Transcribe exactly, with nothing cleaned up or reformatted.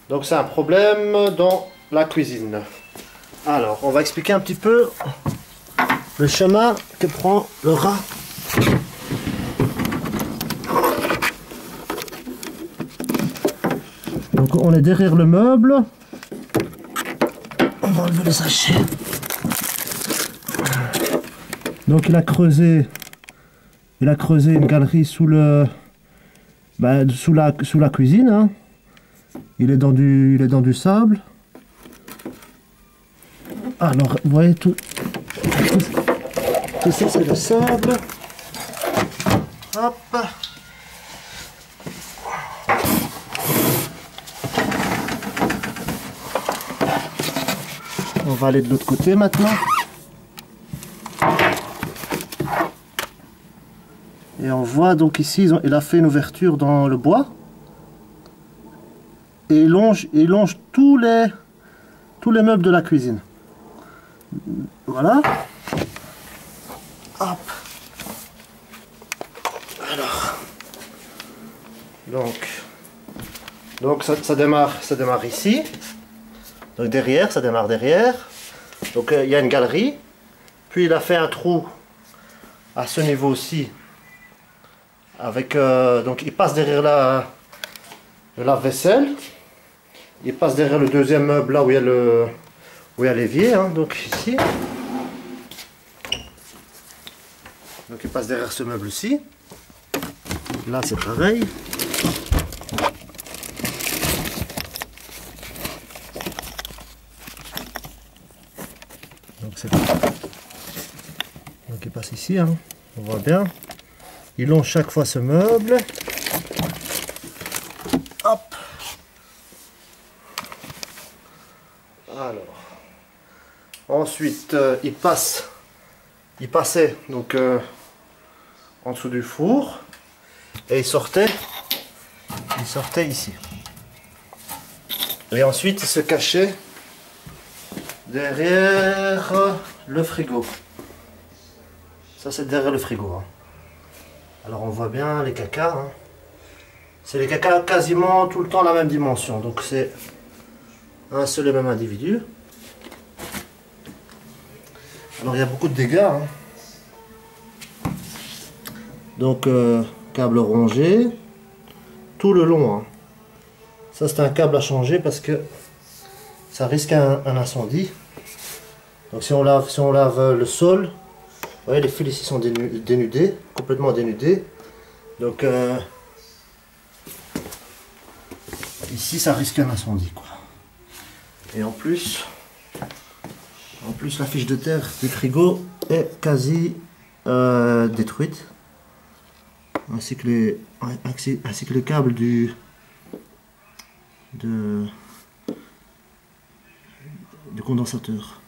Donc c'est un problème dans la cuisine. Alors, on va expliquer un petit peu le chemin que prend le rat. Donc on est derrière le meuble. On va enlever les sachets. Donc il a creusé, il a creusé une galerie sous le, ben, sous la, sous la cuisine. Hein. Il est dans du, il est dans du sable. Alors vous voyez tout, tout, tout ça c'est le sable. Hop. On va aller de l'autre côté maintenant. Et on voit donc ici, ils ont, il a fait une ouverture dans le bois. Et il longe, il longe tous les, tous les meubles de la cuisine. Voilà. Hop. Alors. Donc. Donc ça, ça démarre, ça démarre ici. Donc derrière, ça démarre derrière. Donc il euh, y a une galerie. Puis il a fait un trou à ce niveau-ci. Avec euh, donc il passe derrière la le lave-vaisselle. Il passe derrière le deuxième meuble là où il y a le où il y a l'évier. Hein, donc ici. Donc il passe derrière ce meuble-ci. Là c'est pareil. Donc, donc il passe ici, hein. On voit bien. Il longe chaque fois ce meuble. Hop. Alors. Ensuite, euh, il passe. Il passait donc euh, en dessous du four et il sortait. Il sortait ici. Et ensuite, il se cachait derrière le frigo. Ça c'est derrière le frigo. Hein. Alors on voit bien les cacas. Hein. C'est les cacas quasiment tout le temps la même dimension. Donc c'est un seul et même individu. Alors il y a beaucoup de dégâts. Hein. Donc euh, câble rongé. Tout le long. Hein. Ça c'est un câble à changer parce que ça risque un, un incendie. Donc si on lave, si on lave le sol, vous voyez les fils ici sont dénudés, complètement dénudés. Donc euh, ici ça risque un incendie quoi. Et en plus, en plus la fiche de terre du frigo est quasi euh, détruite, ainsi que les, ainsi, ainsi que les câbles du de, du condensateur.